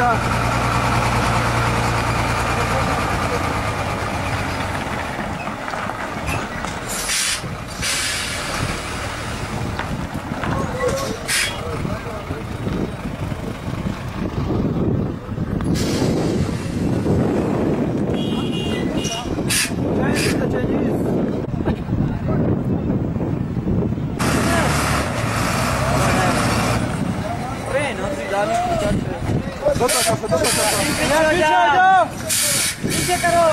पीछे करो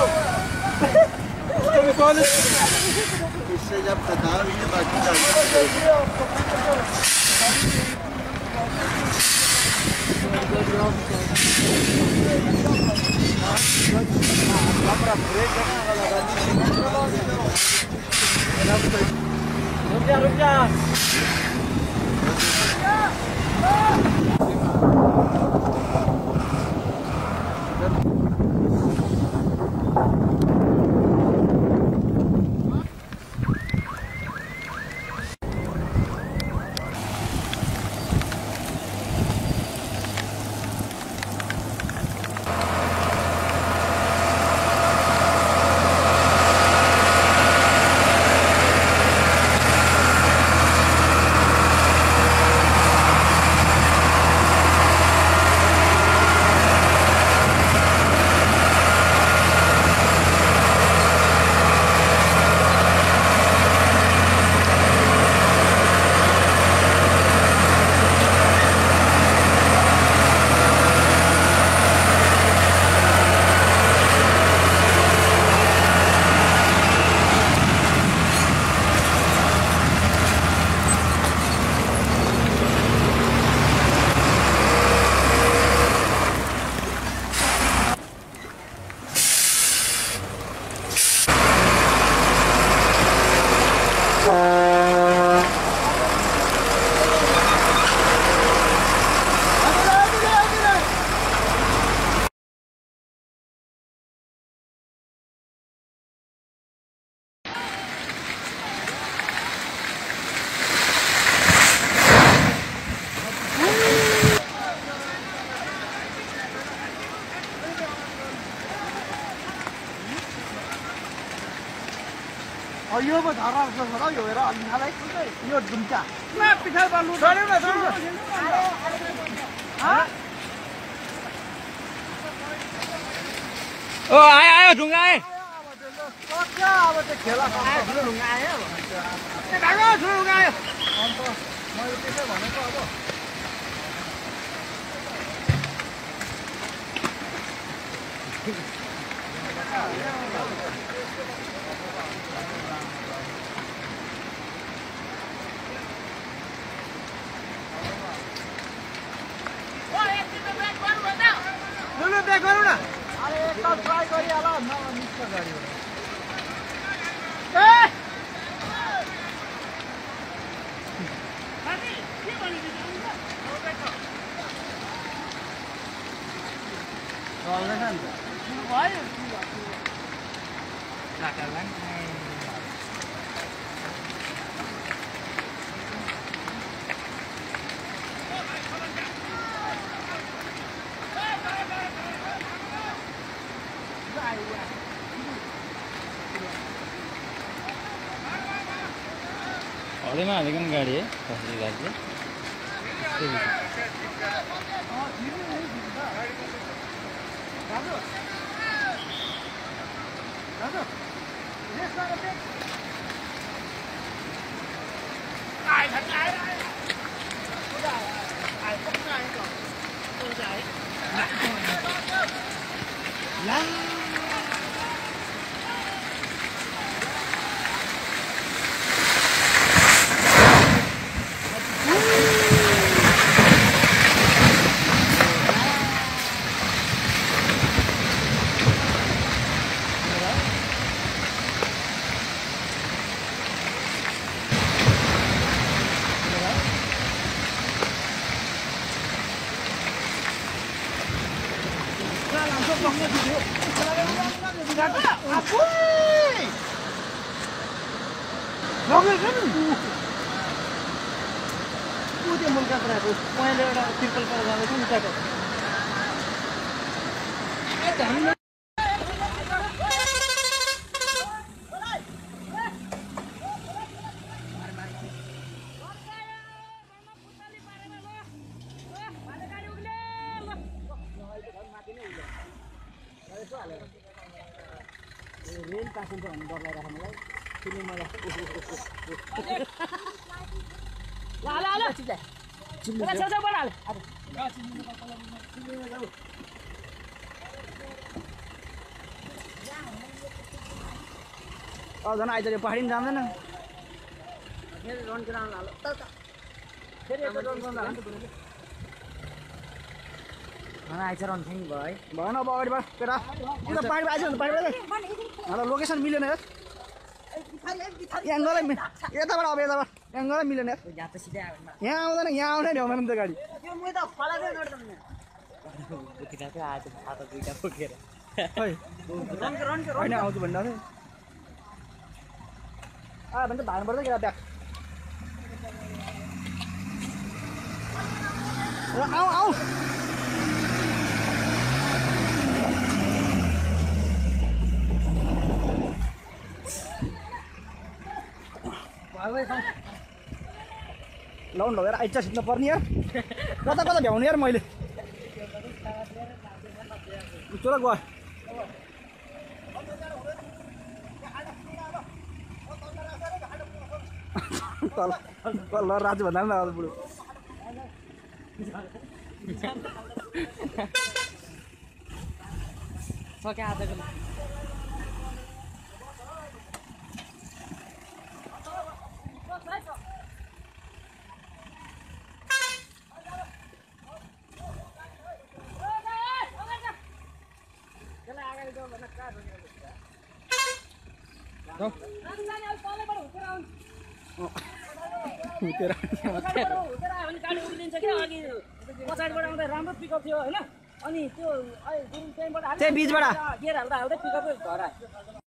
इससे जब थकान हुई बाकी रुक जा यो पो धरा जस्तो छ यो हेर अलिनालाई यो ढुङ्गा ला पिछाड बाल्नु छोड्यौ न छोड्यौ ओ आयो आयो ढुङ्गा आयो अब त खेला ढुङ्गा आयो ए भागो ढुङ्गा आयो अन्त मैले त्यसै भनेको अब ट्राई गरिहाल मिक्स गऱ्यो हदैमा हालेको नि गाडी है कसरी गाडी रेल प्यासेन्जर भन्ने डर लगाएर मलाई किन मलाई झन् आइतऱ्यो पहाडी पनि जाँदैन फेरि रन ग्राउन्ड हाल फेरि यता रन ग्राउन्ड हाल्नु पर्यो आइज रन थिङ भयो है भएन अब अगाडि केटा यो त पानी आइज पानी लोकेसन मिलेन यार एङ्गलै यताबाट अब यताबाट एङ्गलै मिलेन यार यहाँ आउँदैन यहाँ आउँदैन भ्याउँदैन नि त गाडी होइन आउँछु भन्दा आयो भने त भाग्नु पर्छ केटा त्यहाँ आऊ आऊ लाउनु लगेर आइचा सिक्नु पर्ने यार कता कता भ्याउने यार मैले चलो गयो तल राजु भन्दा पनि लगाएको बुढो सक्यो आजको पछाडिबाट आउँदा राम्रो पिकअप थियो होइन अनि त्यो त्यही बिचबाट पिकअप घर